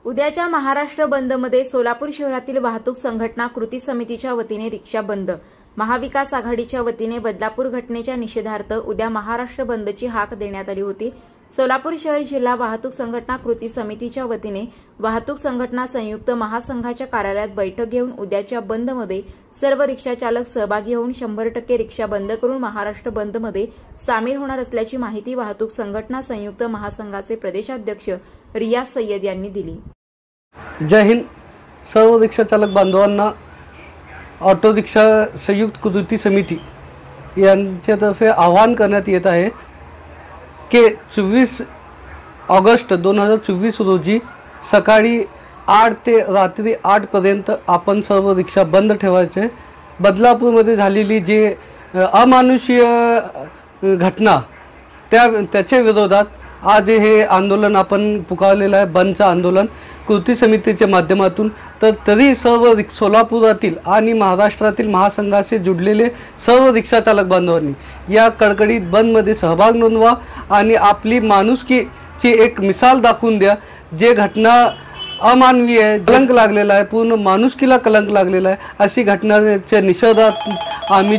उद्याच्या महाराष्ट्र बंदमध्ये सोलापूर शहरातील वाहतूक संघटना कृती समितीच्या वतीने रिक्षा बंद। महाविकास आघाडीच्या वतीने बदलापूर घटनेच्या निषेधार्थ उद्या महाराष्ट्र बंदची हाक देण्यात आली होती। सोलापूर शहर जिल्हा वाहतूक संघटना कृती समितीच्या वतीने वाहतूक संघटना संयुक्त महासंघाच्या कार्यालयात बैठक घेऊन उद्याच्या बंदमध्ये सर्व रिक्षा चालक सहभागी होऊन 100% रिक्षा बंद करून महाराष्ट्र बंदमध्ये सामील होणार असल्याची माहिती वाहतूक संघटना संयुक्त महासंघाचे प्रदेशाध्यक्ष रियाज सय्यद यांनी दिली। जय हिंद। सर्व रिक्षा चालक बांधवांना ऑटो रिक्षा संयुक्त कृती समिती यांच्यातर्फे आवाहन करण्यात येत आहे की 24 ऑगस्ट 2024 रोजी सकाळी 8 ते रात्री 8 पर्यंत आपण सर्व रिक्षा बंद ठेवायचे। बदलापूरमध्ये झालेली जी अमानुषीय घटना त्याच्या विरोधात आज हे आंदोलन आपण पुकारलेलं आहे, बंदचं आंदोलन कृती समितीच्या माध्यमातून। तर तरी सर्व सोलापुरातील आणि महाराष्ट्रातील महासंघाशी जुडलेले सर्व रिक्षा चालक बांधवांनी या कडकडीत बंदमध्ये सहभाग नोंदवा आणि आपली माणुसकीची एक मिसाल दाखवून द्या। जे घटना अमानवीय आहे, कलंक लागलेला आहे, पूर्ण माणुसकीला कलंक लागलेला आहे, अशी घटनाच्या निषेधात आम्ही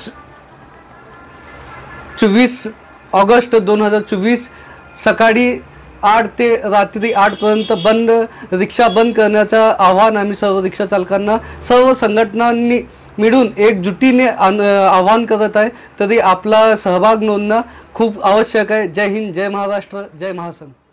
24 ऑगस्ट 2024 सकाळी 8 ते रात्री 8 पर्यंत बंद रिक्षा बंद करण्याचं आव्हान आम्ही सर्व रिक्षा चालकांना सर्व संघटनांनी मिळून एकजुटीने आवाहन करत आहे। तरी आपला सहभाग नोंदणं खूप आवश्यक आहे। जय हिंद, जय महाराष्ट्र, जय महासंघ।